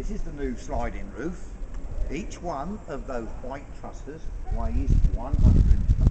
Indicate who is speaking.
Speaker 1: This is the new sliding roof. Each one of those white trusses weighs 100